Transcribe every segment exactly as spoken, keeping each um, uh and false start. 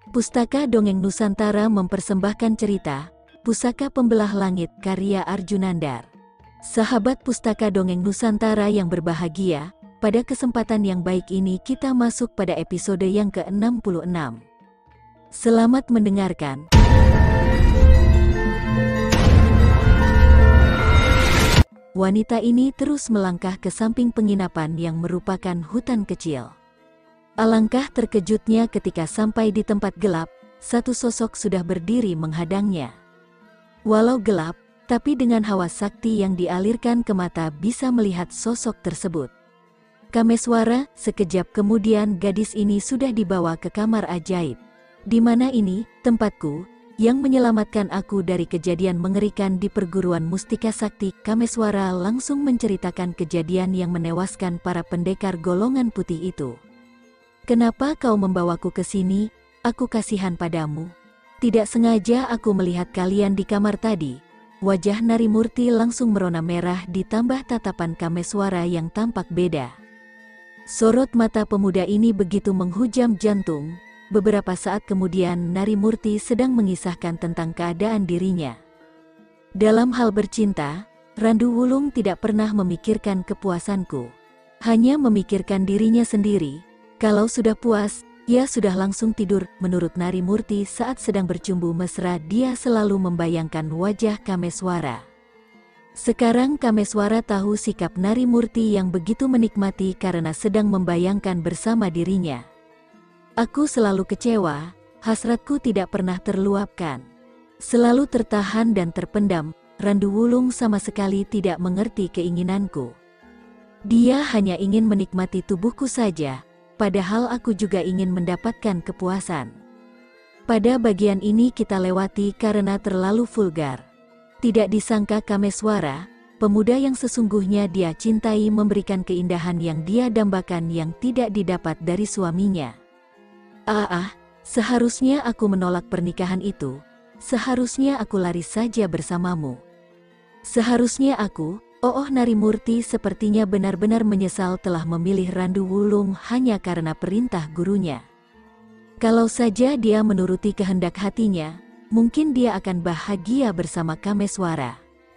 Pustaka Dongeng Nusantara mempersembahkan cerita Pusaka Pembelah Langit karya Arjunandar. Sahabat Pustaka Dongeng Nusantara yang berbahagia, pada kesempatan yang baik ini kita masuk pada episode yang ke enam puluh enam. Selamat mendengarkan. Wanita ini terus melangkah ke samping penginapan yang merupakan hutan kecil. Alangkah terkejutnya ketika sampai di tempat gelap, satu sosok sudah berdiri menghadangnya. Walau gelap, tapi dengan hawa sakti yang dialirkan ke mata bisa melihat sosok tersebut. Kameswara, sekejap kemudian gadis ini sudah dibawa ke kamar ajaib. Di mana ini, tempatku, yang menyelamatkan aku dari kejadian mengerikan di perguruan Mustika Sakti. Kameswara langsung menceritakan kejadian yang menewaskan para pendekar golongan putih itu. Kenapa kau membawaku ke sini? Aku kasihan padamu. Tidak sengaja aku melihat kalian di kamar tadi. Wajah Narimurti langsung merona merah ditambah tatapan Kameswara yang tampak beda. Sorot mata pemuda ini begitu menghujam jantung. Beberapa saat kemudian Narimurti sedang mengisahkan tentang keadaan dirinya. Dalam hal bercinta, Randu Wulung tidak pernah memikirkan kepuasanku. Hanya memikirkan dirinya sendiri. Kalau sudah puas, ia sudah langsung tidur. Menurut Narimurti saat sedang bercumbu mesra dia selalu membayangkan wajah Kameswara. Sekarang Kameswara tahu sikap Narimurti yang begitu menikmati karena sedang membayangkan bersama dirinya. Aku selalu kecewa, hasratku tidak pernah terluapkan. Selalu tertahan dan terpendam, Randu Wulung sama sekali tidak mengerti keinginanku. Dia hanya ingin menikmati tubuhku saja. Padahal aku juga ingin mendapatkan kepuasan. Pada bagian ini kita lewati karena terlalu vulgar. Tidak disangka Kameswara, pemuda yang sesungguhnya dia cintai memberikan keindahan yang dia dambakan yang tidak didapat dari suaminya. Ah ah, seharusnya aku menolak pernikahan itu. Seharusnya aku lari saja bersamamu. Seharusnya aku... Oh, oh Narimurti sepertinya benar-benar menyesal telah memilih Randu Wulung hanya karena perintah gurunya. Kalau saja dia menuruti kehendak hatinya, mungkin dia akan bahagia bersama Kameswara.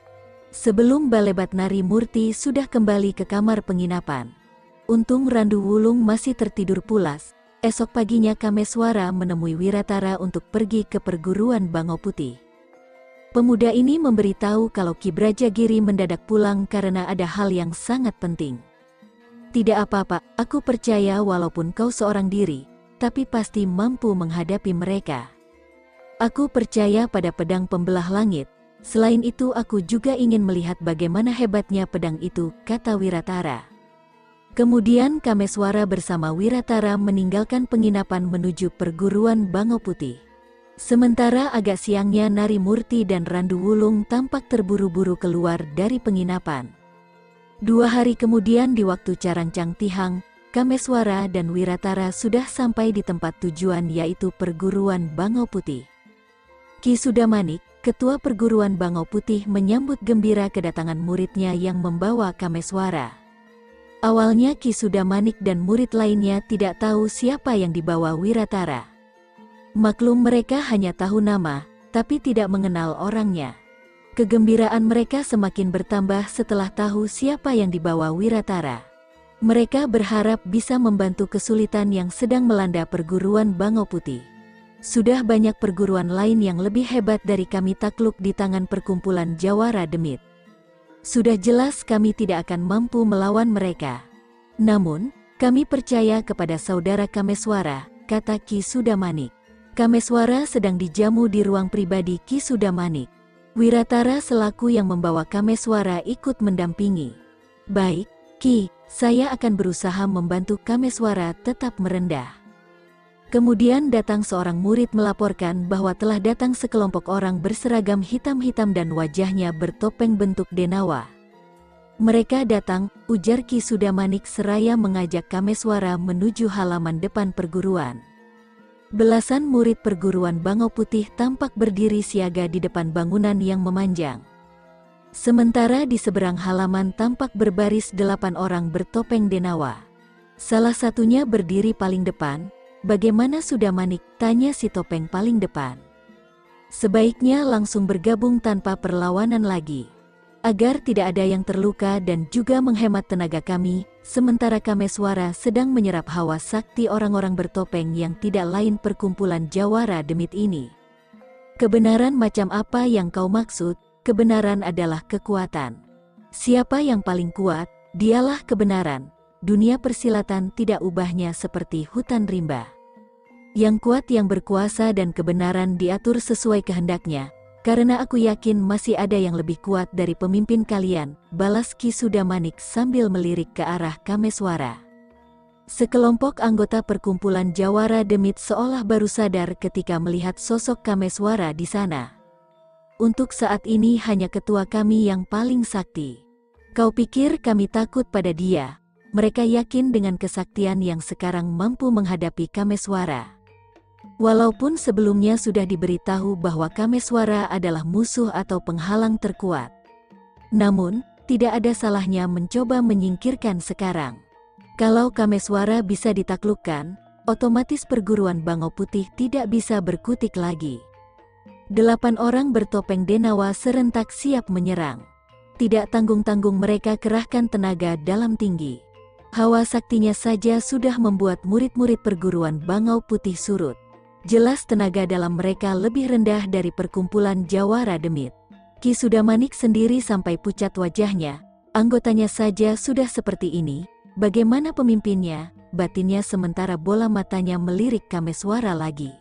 Sebelum balebat Narimurti sudah kembali ke kamar penginapan. Untung Randu Wulung masih tertidur pulas. Esok paginya Kameswara menemui Wiratara untuk pergi ke perguruan Bangau Putih. Pemuda ini memberitahu kalau Ki Brajagiri mendadak pulang karena ada hal yang sangat penting. Tidak apa-apa, aku percaya walaupun kau seorang diri, tapi pasti mampu menghadapi mereka. Aku percaya pada pedang pembelah langit. Selain itu aku juga ingin melihat bagaimana hebatnya pedang itu, kata Wiratara. Kemudian Kameswara bersama Wiratara meninggalkan penginapan menuju perguruan Bangau Putih. Sementara agak siangnya Narimurti dan Randu Wulung tampak terburu-buru keluar dari penginapan. Dua hari kemudian di waktu Carancang Tihang, Kameswara dan Wiratara sudah sampai di tempat tujuan yaitu perguruan Bangau Putih. Ki Sudamanik, ketua perguruan Bangau Putih menyambut gembira kedatangan muridnya yang membawa Kameswara. Awalnya Ki Sudamanik dan murid lainnya tidak tahu siapa yang dibawa Wiratara. Maklum mereka hanya tahu nama, tapi tidak mengenal orangnya. Kegembiraan mereka semakin bertambah setelah tahu siapa yang dibawa Wiratara. Mereka berharap bisa membantu kesulitan yang sedang melanda perguruan Bangau Putih. Sudah banyak perguruan lain yang lebih hebat dari kami takluk di tangan perkumpulan Jawara Demit. Sudah jelas kami tidak akan mampu melawan mereka. Namun, kami percaya kepada saudara Kameswara, kata Ki Sudamanik. Kameswara sedang dijamu di ruang pribadi Ki Sudamanik. Wiratara selaku yang membawa Kameswara ikut mendampingi. Baik, Ki, saya akan berusaha membantu Kameswara tetap merendah. Kemudian datang seorang murid melaporkan bahwa telah datang sekelompok orang berseragam hitam-hitam dan wajahnya bertopeng bentuk denawa. Mereka datang, ujar Ki Sudamanik seraya mengajak Kameswara menuju halaman depan perguruan. Belasan murid perguruan Bangau Putih tampak berdiri siaga di depan bangunan yang memanjang. Sementara di seberang halaman tampak berbaris delapan orang bertopeng denawa. Salah satunya berdiri paling depan, "Bagaimana sudah Manik?" tanya si topeng paling depan. "Sebaiknya langsung bergabung tanpa perlawanan lagi, agar tidak ada yang terluka dan juga menghemat tenaga kami, sementara Kameswara sedang menyerap hawa sakti orang-orang bertopeng yang tidak lain perkumpulan Jawara Demit ini." "Kebenaran macam apa yang kau maksud?" "Kebenaran adalah kekuatan. Siapa yang paling kuat, dialah kebenaran. Dunia persilatan tidak ubahnya seperti hutan rimba. Yang kuat yang berkuasa dan kebenaran diatur sesuai kehendaknya. Karena aku yakin masih ada yang lebih kuat dari pemimpin kalian," balas Ki Sudamanik sambil melirik ke arah Kameswara. Sekelompok anggota perkumpulan Jawara Demit seolah baru sadar ketika melihat sosok Kameswara di sana. "Untuk saat ini hanya ketua kami yang paling sakti. Kau pikir kami takut pada dia?" Mereka yakin dengan kesaktian yang sekarang mampu menghadapi Kameswara. Walaupun sebelumnya sudah diberitahu bahwa Kameswara adalah musuh atau penghalang terkuat. Namun, tidak ada salahnya mencoba menyingkirkan sekarang. Kalau Kameswara bisa ditaklukkan, otomatis perguruan Bangau Putih tidak bisa berkutik lagi. Delapan orang bertopeng Denawa serentak siap menyerang. Tidak tanggung-tanggung mereka kerahkan tenaga dalam tinggi. Hawa saktinya saja sudah membuat murid-murid perguruan Bangau Putih surut. Jelas tenaga dalam mereka lebih rendah dari perkumpulan Jawara Demit. Ki Sudamanik sendiri sampai pucat wajahnya. Anggotanya saja sudah seperti ini, bagaimana pemimpinnya, batinnya sementara bola matanya melirik Kameswara lagi.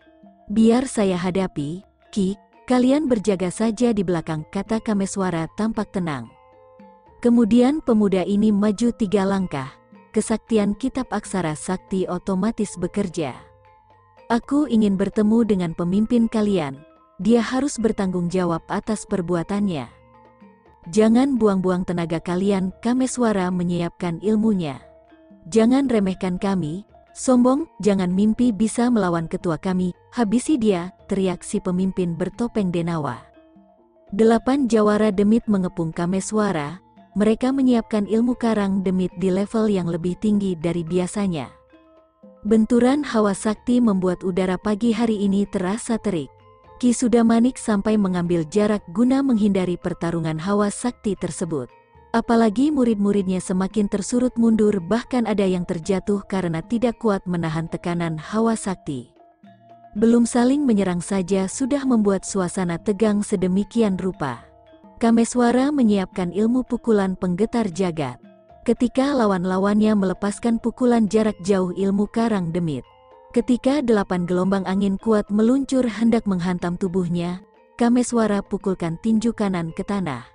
"Biar saya hadapi, Ki, kalian berjaga saja di belakang," kata Kameswara tampak tenang. Kemudian pemuda ini maju tiga langkah. Kesaktian kitab aksara sakti otomatis bekerja. "Aku ingin bertemu dengan pemimpin kalian. Dia harus bertanggung jawab atas perbuatannya. Jangan buang-buang tenaga kalian." Kameswara menyiapkan ilmunya. "Jangan remehkan kami. Sombong, jangan mimpi bisa melawan ketua kami. Habisi dia," teriak si pemimpin bertopeng Denawa. Delapan Jawara Demit mengepung Kameswara. Mereka menyiapkan ilmu karang demit di level yang lebih tinggi dari biasanya. Benturan hawa sakti membuat udara pagi hari ini terasa terik. Ki Sudamanik sampai mengambil jarak guna menghindari pertarungan hawa sakti tersebut. Apalagi murid-muridnya semakin tersurut mundur, bahkan ada yang terjatuh karena tidak kuat menahan tekanan hawa sakti. Belum saling menyerang saja sudah membuat suasana tegang sedemikian rupa. Kameswara menyiapkan ilmu pukulan penggetar jagat. Ketika lawan-lawannya melepaskan pukulan jarak jauh ilmu karang demit. Ketika delapan gelombang angin kuat meluncur hendak menghantam tubuhnya, Kameswara pukulkan tinju kanan ke tanah.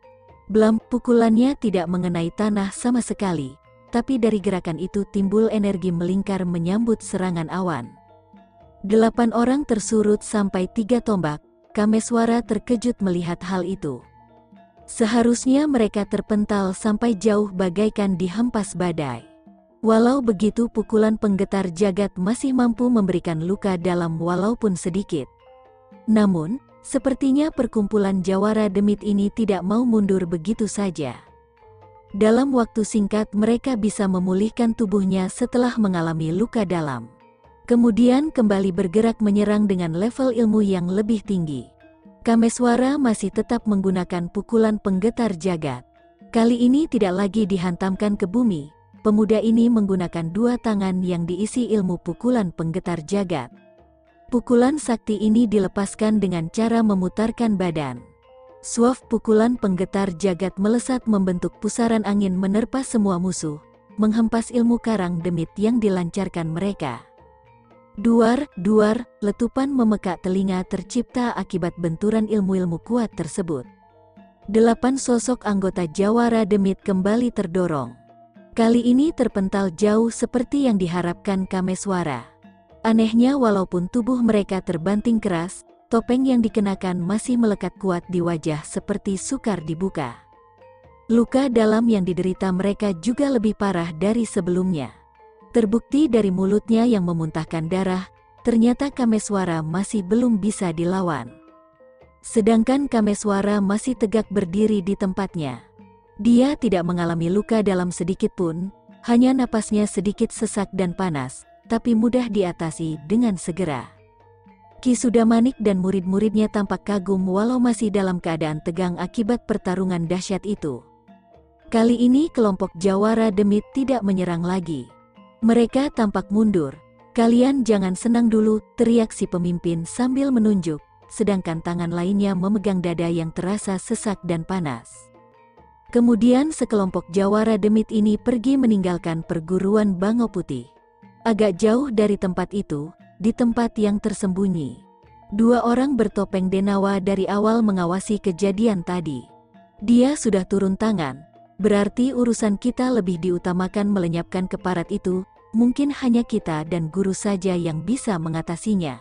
Blam, pukulannya tidak mengenai tanah sama sekali, tapi dari gerakan itu timbul energi melingkar menyambut serangan awan. Delapan orang tersurut sampai tiga tombak. Kameswara terkejut melihat hal itu. Seharusnya mereka terpental sampai jauh bagaikan dihempas badai. Walau begitu pukulan penggetar jagat masih mampu memberikan luka dalam walaupun sedikit. Namun, sepertinya perkumpulan Jawara Demit ini tidak mau mundur begitu saja. Dalam waktu singkat mereka bisa memulihkan tubuhnya setelah mengalami luka dalam. Kemudian kembali bergerak menyerang dengan level ilmu yang lebih tinggi. Kameswara masih tetap menggunakan pukulan penggetar jagat. Kali ini tidak lagi dihantamkan ke bumi. Pemuda ini menggunakan dua tangan yang diisi ilmu pukulan penggetar jagat. Pukulan sakti ini dilepaskan dengan cara memutarkan badan. Suaf pukulan penggetar jagat melesat membentuk pusaran angin menerpa semua musuh, menghempas ilmu karang demit yang dilancarkan mereka. Duar, duar, letupan memekak telinga tercipta akibat benturan ilmu-ilmu kuat tersebut. Delapan sosok anggota Jawara Demit kembali terdorong. Kali ini terpental jauh seperti yang diharapkan Kameswara. Anehnya walaupun tubuh mereka terbanting keras, topeng yang dikenakan masih melekat kuat di wajah seperti sukar dibuka. Luka dalam yang diderita mereka juga lebih parah dari sebelumnya. Terbukti dari mulutnya yang memuntahkan darah, ternyata Kameswara masih belum bisa dilawan. Sedangkan Kameswara masih tegak berdiri di tempatnya. Dia tidak mengalami luka dalam sedikit pun, hanya napasnya sedikit sesak dan panas. tapi mudah diatasi dengan segera. Ki Sudamanik dan murid-muridnya tampak kagum walau masih dalam keadaan tegang akibat pertarungan dahsyat itu. Kali ini kelompok Jawara Demit tidak menyerang lagi. Mereka tampak mundur. "Kalian jangan senang dulu," teriak si pemimpin sambil menunjuk, sedangkan tangan lainnya memegang dada yang terasa sesak dan panas. Kemudian sekelompok Jawara Demit ini pergi meninggalkan perguruan Bango Putih. Agak jauh dari tempat itu, di tempat yang tersembunyi, dua orang bertopeng Denawa dari awal mengawasi kejadian tadi. Dia sudah turun tangan, berarti urusan kita lebih diutamakan melenyapkan keparat itu. Mungkin hanya kita dan guru saja yang bisa mengatasinya.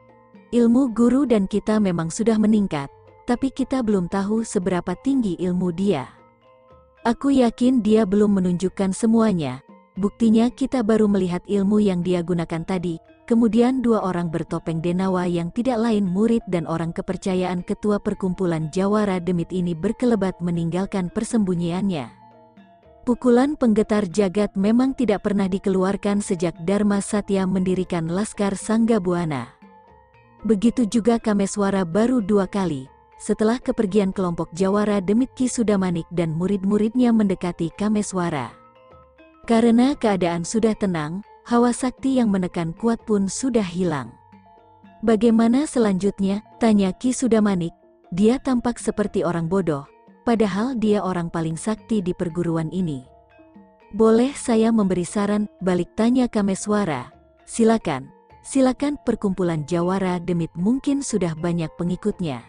Ilmu guru dan kita memang sudah meningkat, tapi kita belum tahu seberapa tinggi ilmu dia. Aku yakin dia belum menunjukkan semuanya. Buktinya kita baru melihat ilmu yang dia gunakan tadi. Kemudian dua orang bertopeng Denawa yang tidak lain murid dan orang kepercayaan ketua perkumpulan Jawara Demit ini berkelebat meninggalkan persembunyiannya. Pukulan penggetar jagat memang tidak pernah dikeluarkan sejak Dharma Satya mendirikan Laskar Sanggabuana. Begitu juga Kameswara baru dua kali, setelah kepergian kelompok Jawara Demit Ki Sudamanik dan murid-muridnya mendekati Kameswara. Karena keadaan sudah tenang, hawa sakti yang menekan kuat pun sudah hilang. "Bagaimana selanjutnya?" tanya Ki Sudamanik. Dia tampak seperti orang bodoh, padahal dia orang paling sakti di perguruan ini. "Boleh saya memberi saran?" balik tanya Kameswara. "Silakan, silakan." Perkumpulan Jawara Demit mungkin sudah banyak pengikutnya.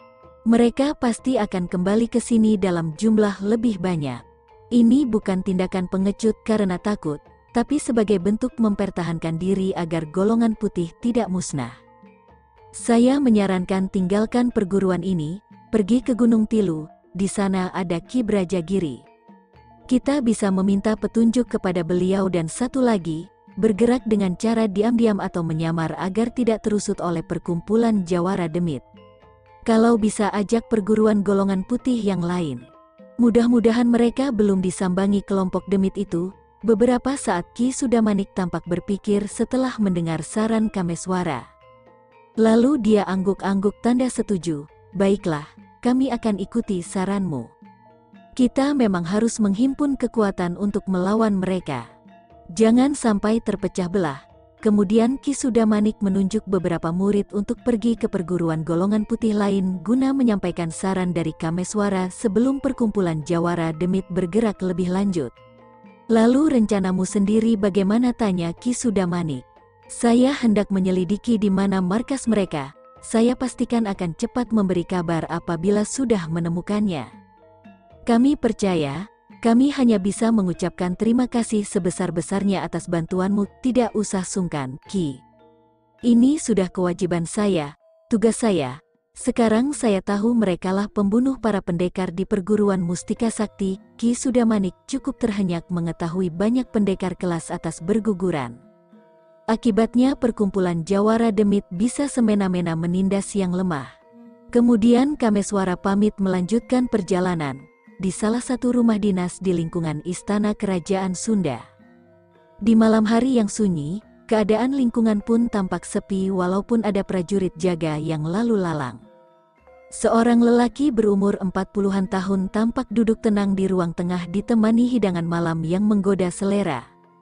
Mereka pasti akan kembali ke sini dalam jumlah lebih banyak. Ini bukan tindakan pengecut karena takut, tapi sebagai bentuk mempertahankan diri agar golongan putih tidak musnah. Saya menyarankan tinggalkan perguruan ini, pergi ke Gunung Tilu, di sana ada Ki Brajagiri. Kita bisa meminta petunjuk kepada beliau dan satu lagi, bergerak dengan cara diam-diam atau menyamar agar tidak terusut oleh perkumpulan Jawara Demit. Kalau bisa ajak perguruan golongan putih yang lain. Mudah-mudahan mereka belum disambangi kelompok Demit itu. Beberapa saat Ki Sudamanik tampak berpikir setelah mendengar saran Kameswara. Lalu dia angguk-angguk tanda setuju. "Baiklah, kami akan ikuti saranmu. Kita memang harus menghimpun kekuatan untuk melawan mereka. Jangan sampai terpecah belah." Kemudian Ki Sudamanik menunjuk beberapa murid untuk pergi ke perguruan golongan putih lain guna menyampaikan saran dari Kameswara sebelum perkumpulan Jawara Demit bergerak lebih lanjut. "Lalu rencanamu sendiri bagaimana?" tanya Ki Sudamanik. "Saya hendak menyelidiki di mana markas mereka. Saya pastikan akan cepat memberi kabar apabila sudah menemukannya." "Kami percaya. Kami hanya bisa mengucapkan terima kasih sebesar-besarnya atas bantuanmu." "Tidak usah sungkan, Ki. Ini sudah kewajiban saya, tugas saya. Sekarang saya tahu merekalah pembunuh para pendekar di perguruan Mustika Sakti." Ki Sudamanik cukup terhenyak mengetahui banyak pendekar kelas atas berguguran. Akibatnya perkumpulan Jawara Demit bisa semena-mena menindas yang lemah. Kemudian Kameswara pamit melanjutkan perjalanan di salah satu rumah dinas di lingkungan istana kerajaan Sunda. Di malam hari yang sunyi, keadaan lingkungan pun tampak sepi walaupun ada prajurit jaga yang lalu lalang. Seorang lelaki berumur empat puluhan tahun tampak duduk tenang di ruang tengah ditemani hidangan malam yang menggoda selera.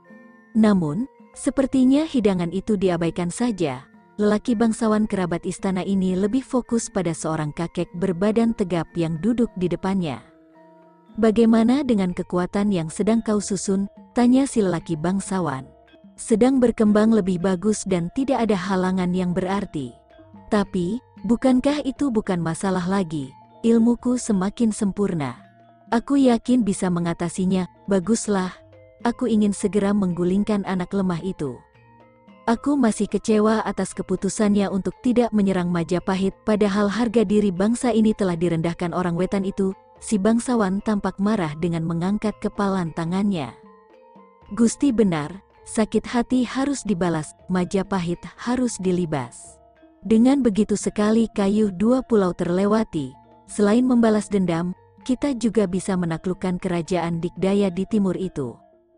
Namun, sepertinya hidangan itu diabaikan saja. Lelaki bangsawan kerabat istana ini lebih fokus pada seorang kakek berbadan tegap yang duduk di depannya. "Bagaimana dengan kekuatan yang sedang kau susun?" tanya si lelaki bangsawan. "Sedang berkembang lebih bagus dan tidak ada halangan yang berarti. Tapi, bukankah itu bukan masalah lagi? Ilmuku semakin sempurna. Aku yakin bisa mengatasinya." "Baguslah. Aku ingin segera menggulingkan anak lemah itu. Aku masih kecewa atas keputusannya untuk tidak menyerang Majapahit, padahal harga diri bangsa ini telah direndahkan orang wetan itu." Si bangsawan tampak marah dengan mengangkat kepalan tangannya. "Gusti benar, sakit hati harus dibalas, Majapahit harus dilibas. Dengan begitu sekali kayu dua pulau terlewati. Selain membalas dendam, kita juga bisa menaklukkan kerajaan Dikdaya di timur itu."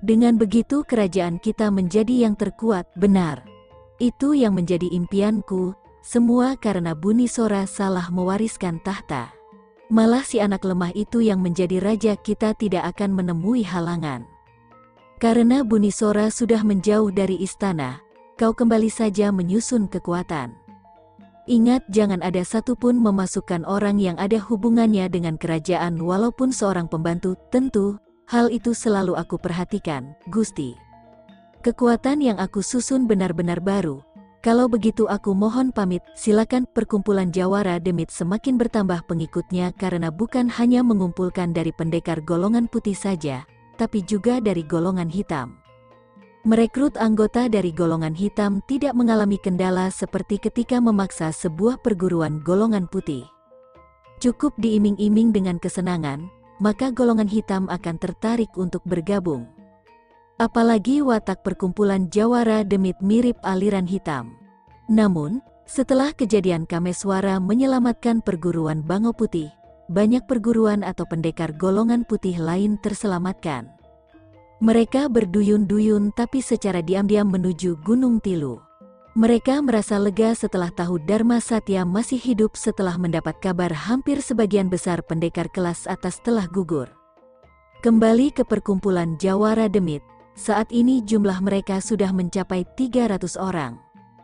Dengan begitu kerajaan kita menjadi yang terkuat, benar. Itu yang menjadi impianku, semua karena Buni Sora salah mewariskan tahta. Malah si anak lemah itu yang menjadi raja kita tidak akan menemui halangan. Karena Buni Sora sudah menjauh dari istana, kau kembali saja menyusun kekuatan. Ingat, jangan ada satupun memasukkan orang yang ada hubungannya dengan kerajaan walaupun seorang pembantu. Tentu, hal itu selalu aku perhatikan, Gusti. Kekuatan yang aku susun benar-benar baru. Kalau begitu aku mohon pamit, silakan. Perkumpulan Jawara Demit semakin bertambah pengikutnya karena bukan hanya mengumpulkan dari pendekar golongan putih saja, tapi juga dari golongan hitam. Merekrut anggota dari golongan hitam tidak mengalami kendala seperti ketika memaksa sebuah perguruan golongan putih. Cukup diiming-iming dengan kesenangan, maka golongan hitam akan tertarik untuk bergabung. Apalagi watak perkumpulan Jawara Demit mirip aliran hitam. Namun, setelah kejadian Kameswara menyelamatkan perguruan Bango Putih, banyak perguruan atau pendekar golongan putih lain terselamatkan. Mereka berduyun-duyun tapi secara diam-diam menuju Gunung Tilu. Mereka merasa lega setelah tahu Dharma Satya masih hidup setelah mendapat kabar hampir sebagian besar pendekar kelas atas telah gugur. Kembali ke perkumpulan Jawara Demit, saat ini jumlah mereka sudah mencapai tiga ratus orang.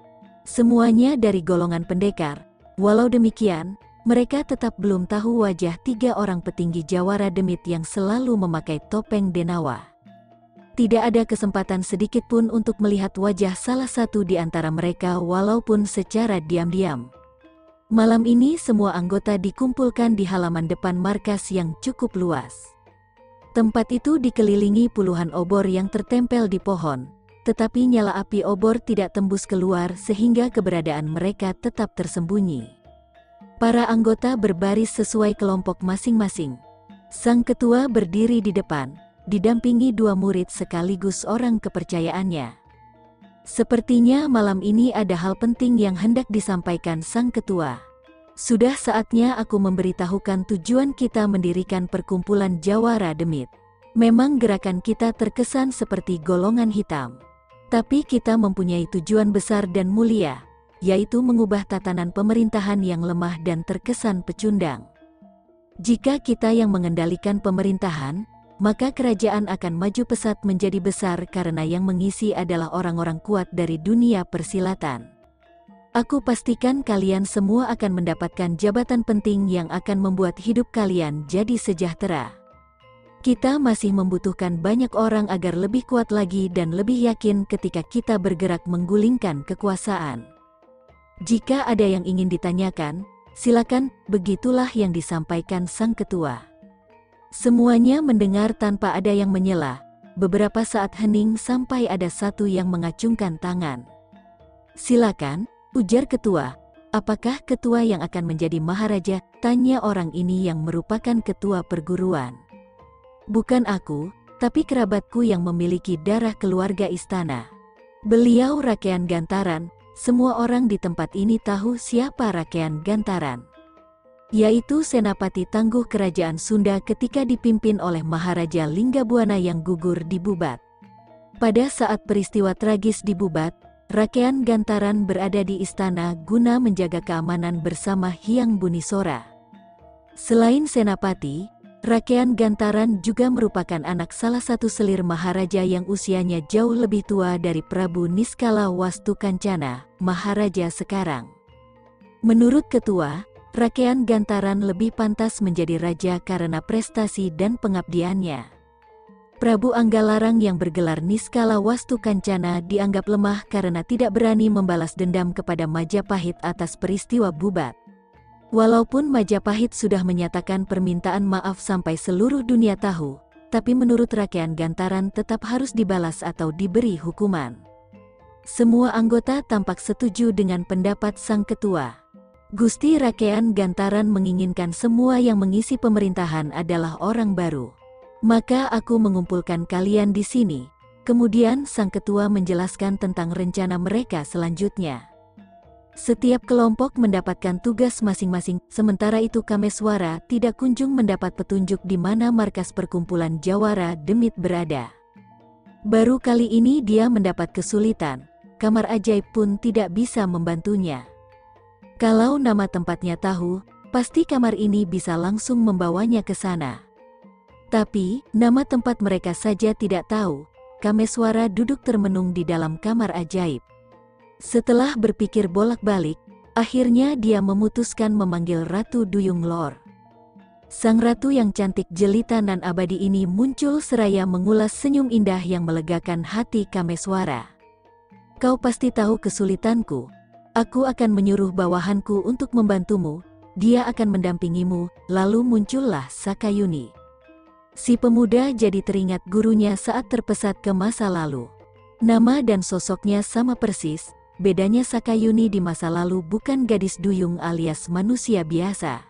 Semuanya dari golongan pendekar. Walau demikian, mereka tetap belum tahu wajah tiga orang petinggi Jawara Demit yang selalu memakai topeng Denawa. Tidak ada kesempatan sedikit pun untuk melihat wajah salah satu di antara mereka walaupun secara diam-diam. Malam ini semua anggota dikumpulkan di halaman depan markas yang cukup luas. Tempat itu dikelilingi puluhan obor yang tertempel di pohon, tetapi nyala api obor tidak tembus keluar sehingga keberadaan mereka tetap tersembunyi. Para anggota berbaris sesuai kelompok masing-masing. Sang ketua berdiri di depan, didampingi dua murid sekaligus orang kepercayaannya. Sepertinya malam ini ada hal penting yang hendak disampaikan sang ketua. Sudah saatnya aku memberitahukan tujuan kita mendirikan perkumpulan Jawara Demit. Memang gerakan kita terkesan seperti golongan hitam. Tapi kita mempunyai tujuan besar dan mulia, yaitu mengubah tatanan pemerintahan yang lemah dan terkesan pecundang. Jika kita yang mengendalikan pemerintahan, maka kerajaan akan maju pesat menjadi besar karena yang mengisi adalah orang-orang kuat dari dunia persilatan. Aku pastikan kalian semua akan mendapatkan jabatan penting yang akan membuat hidup kalian jadi sejahtera. Kita masih membutuhkan banyak orang agar lebih kuat lagi dan lebih yakin ketika kita bergerak menggulingkan kekuasaan. Jika ada yang ingin ditanyakan, silakan. Begitulah yang disampaikan sang ketua. Semuanya mendengar tanpa ada yang menyela. Beberapa saat hening sampai ada satu yang mengacungkan tangan. Silakan, ujar ketua. Apakah ketua yang akan menjadi maharaja? Tanya orang ini yang merupakan ketua perguruan. Bukan aku, tapi kerabatku yang memiliki darah keluarga istana. Beliau Rakean Gantaran. Semua orang di tempat ini tahu siapa Rakean Gantaran. Yaitu senapati tangguh kerajaan Sunda ketika dipimpin oleh Maharaja Linggabuana yang gugur di Bubat. Pada saat peristiwa tragis di Bubat, Rakean Gantaran berada di istana guna menjaga keamanan bersama Hyang Buni Sora. Selain senapati, Rakean Gantaran juga merupakan anak salah satu selir maharaja yang usianya jauh lebih tua dari Prabu Niskala Wastu Kancana, maharaja sekarang. Menurut ketua, Rakean Gantaran lebih pantas menjadi raja karena prestasi dan pengabdiannya. Prabu Anggalarang yang bergelar Niskala Wastu Kancana dianggap lemah karena tidak berani membalas dendam kepada Majapahit atas peristiwa Bubat. Walaupun Majapahit sudah menyatakan permintaan maaf sampai seluruh dunia tahu, tapi menurut Rakean Gantaran tetap harus dibalas atau diberi hukuman. Semua anggota tampak setuju dengan pendapat sang ketua. Gusti Rakean Gantaran menginginkan semua yang mengisi pemerintahan adalah orang baru. Maka aku mengumpulkan kalian di sini. Kemudian sang ketua menjelaskan tentang rencana mereka selanjutnya. Setiap kelompok mendapatkan tugas masing-masing, sementara itu Kameswara tidak kunjung mendapat petunjuk di mana markas perkumpulan Jawara Demit berada. Baru kali ini dia mendapat kesulitan, kamar ajaib pun tidak bisa membantunya. Kalau nama tempatnya tahu, pasti kamar ini bisa langsung membawanya ke sana. Tapi, nama tempat mereka saja tidak tahu. Kameswara duduk termenung di dalam kamar ajaib. Setelah berpikir bolak-balik, akhirnya dia memutuskan memanggil Ratu Duyung Lor. Sang ratu yang cantik jelita nan abadi ini muncul seraya mengulas senyum indah yang melegakan hati Kameswara. Kau pasti tahu kesulitanku. Aku akan menyuruh bawahanku untuk membantumu. Dia akan mendampingimu. Lalu muncullah Sakayuni. Si pemuda jadi teringat gurunya saat terpesat ke masa lalu. Nama dan sosoknya sama persis. Bedanya Sakayuni di masa lalu bukan gadis duyung alias manusia biasa.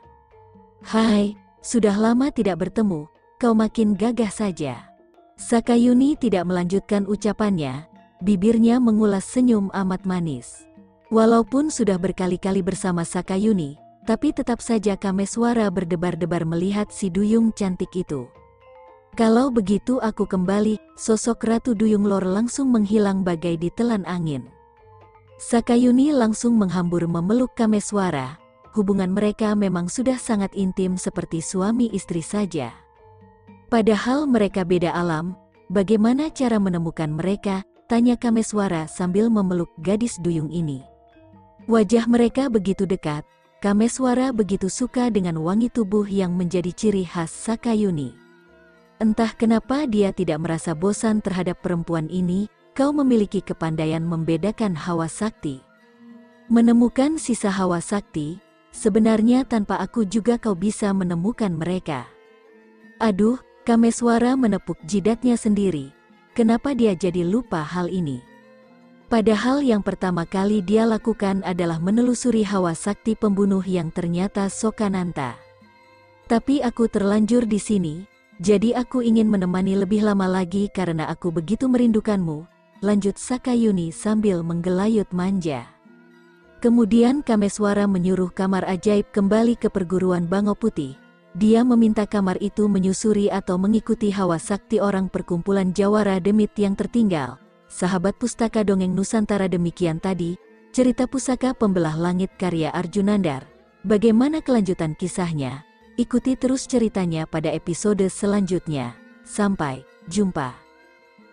Hai, sudah lama tidak bertemu, kau makin gagah saja. Sakayuni tidak melanjutkan ucapannya, bibirnya mengulas senyum amat manis. Walaupun sudah berkali-kali bersama Sakayuni, tapi tetap saja Kameswara berdebar-debar melihat si duyung cantik itu. Kalau begitu aku kembali, sosok Ratu Duyung Lor langsung menghilang bagai ditelan angin. Sakayuni langsung menghambur memeluk Kameswara. Hubungan mereka memang sudah sangat intim seperti suami istri saja. Padahal mereka beda alam, bagaimana cara menemukan mereka? Tanya Kameswara sambil memeluk gadis duyung ini. Wajah mereka begitu dekat, Kameswara begitu suka dengan wangi tubuh yang menjadi ciri khas Sakayuni. Entah kenapa dia tidak merasa bosan terhadap perempuan ini. Kau memiliki kepandaian membedakan hawa sakti. Menemukan sisa hawa sakti, sebenarnya tanpa aku juga kau bisa menemukan mereka. Aduh, Kameswara menepuk jidatnya sendiri. Kenapa dia jadi lupa hal ini? Padahal yang pertama kali dia lakukan adalah menelusuri hawa sakti pembunuh yang ternyata Sokananta. Tapi aku terlanjur di sini, jadi aku ingin menemani lebih lama lagi karena aku begitu merindukanmu. Lanjut Sakayuni sambil menggelayut manja. Kemudian Kameswara menyuruh kamar ajaib kembali ke perguruan Bango Putih. Dia meminta kamar itu menyusuri atau mengikuti hawa sakti orang perkumpulan Jawara Demit yang tertinggal. Sahabat pustaka dongeng Nusantara demikian tadi, cerita pusaka pembelah langit karya Arjunandar. Bagaimana kelanjutan kisahnya? Ikuti terus ceritanya pada episode selanjutnya. Sampai jumpa.